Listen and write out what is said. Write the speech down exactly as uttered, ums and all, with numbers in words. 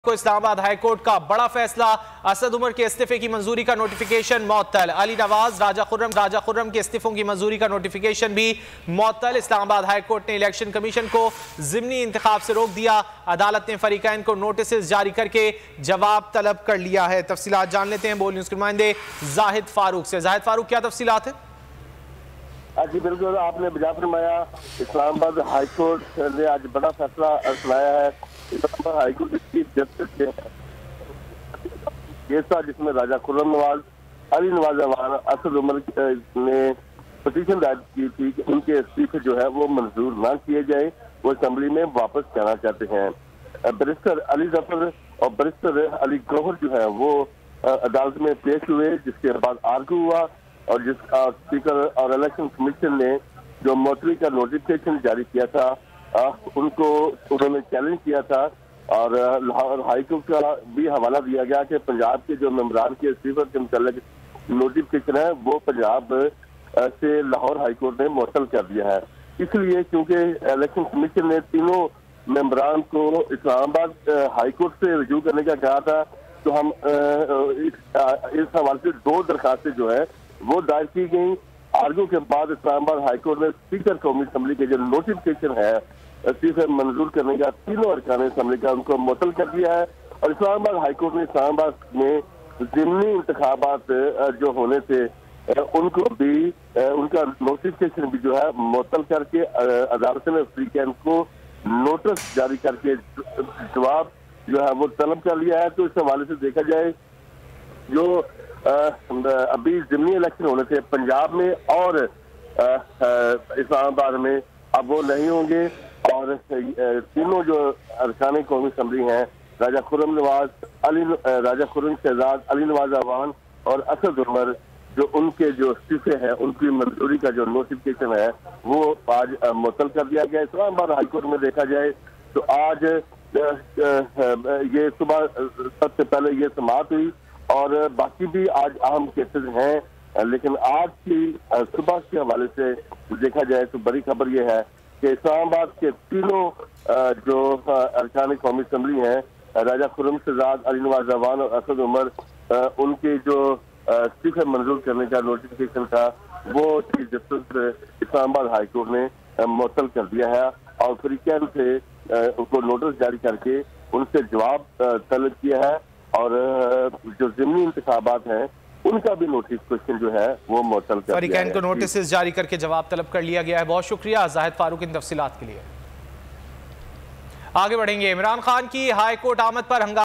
کو اسلام آباد high court کا بڑا فیصلہ، اسد عمر کے استعفے کی منظوری کا نوٹیفیکیشن معطل، علی نواز، راجہ خرم راجہ خرم کے استعفوں کی منظوری کا نوٹیفیکیشن بھی معطل۔ اسلام آباد ہائی کورٹ نے الیکشن کمیشن کو ضمنی انتخاب سے روک دیا، عدالت نے فریقین کو نوٹسز جاری کر کے جواب طلب کر لیا ہے۔ تفصیلات جان لیتے ہیں بول نیوز کے نمائندے زاہد فاروق سے۔ زاہد فاروق، کیا تفصیلات ہیں؟ جی بالکل، آپ نے بجا فرمایا، اسلام آباد ہائی کورٹ نے آج بڑا فیصلہ سنایا ہے۔ اسلام آباد ہائی کورٹ کی جسٹس کے کیس تھا جس میں راجہ خرم نواز، علی نواز اعوان، اسد عمر نے پٹیشن دائر کی تھی کہ ان کے استعفے جو ہے وہ منظور نہ کیے جائیں، وہ اسمبلی میں واپس جانا چاہتے ہیں۔ بیرسٹر علی ظفر اور بیرسٹر علی گوہر جو ہے وہ عدالت میں پیش ہوئے، جس کے بعد آرگو ہوا اور جس کا اسپیکر اور الیکشن کمیشن نے جو معطلی کا نوٹیفیکیشن جاری کیا تھا ان کو انہوں نے چیلنج کیا تھا، اور لاہور ہائی کورٹ کا بھی حوالہ دیا گیا کہ پنجاب کے جو ممبران کے استعفے کے متعلق نوٹیفیکیشن ہے وہ پنجاب سے لاہور ہائی کورٹ نے معطل کر دیا ہے۔ اس لیے کیونکہ الیکشن کمیشن نے تینوں ممبران کو اسلام آباد ہائی کورٹ سے رجوع کرنے کا کہا تھا، تو ہم اس حوالے سے دو درخواستیں جو ہے وہ دائر کی گئیں۔ آرگو کے بعد اسلام آباد ہائی کورٹ نے اسپیکر قومی اسمبلی کے جو نوٹیفیکیشن ہے استعفے منظور کرنے کا تینوں ارکان اسمبلی کا ان کو معطل کر دیا ہے، اور اسلام آباد ہائی کورٹ نے اسلام آباد میں ضمنی انتخابات جو ہونے تھے ان کو بھی ان کا نوٹیفیکیشن بھی جو ہے معطل کر کے عدالت نے فریقین کو نوٹس جاری کر کے جواب جو ہے وہ طلب کر لیا ہے۔ تو اس حوالے سے دیکھا جائے جو ابھی ضمنی الیکشن ہونے تھے پنجاب میں اور اسلام آباد میں، اب وہ نہیں ہوں گے، اور تینوں جو ارکان قومی اسمبلی ہیں راجہ خرم نواز، علی راجہ خرم شہزاد، علی نواز اعوان اور اسد عمر، جو ان کے جو استعفے ہیں ان کی منظوری کا جو نوٹیفیکیشن ہے وہ آج معطل کر دیا گیا۔ اسلام آباد ہائی کورٹ میں دیکھا جائے تو آج یہ صبح سب سے پہلے یہ سماعت ہوئی، اور باقی بھی آج اہم کیسز ہیں، لیکن آج کی صبح کے حوالے سے دیکھا جائے تو بڑی خبر یہ ہے کہ اسلام آباد کے تینوں جو ارکان قومی اسمبلی ہیں راجہ خرم شہزاد، علی نواز اعوان اور اسد عمر، ان کے جو استعفے منظور کرنے کا نوٹیفیکیشن تھا وہ چیف جسٹس اسلام آباد ہائی کورٹ نے معطل کر دیا ہے، اور فریقین سے ان کو نوٹس جاری کر کے ان سے جواب طلب کیا ہے، اور جو ضمنی انتخابات ہیں ان کا بھی نوٹیفیکیشن جو ہے وہ معطل کر دیا ہے۔ فریقین کو نوٹسز جاری کر کے جواب طلب کر لیا گیا ہے۔ بہت شکریہ زاہد فاروق ان تفصیلات کے لیے۔ آگے بڑھیں گے۔ عمران خان کی ہائی کورٹ آمد پر ہنگامہ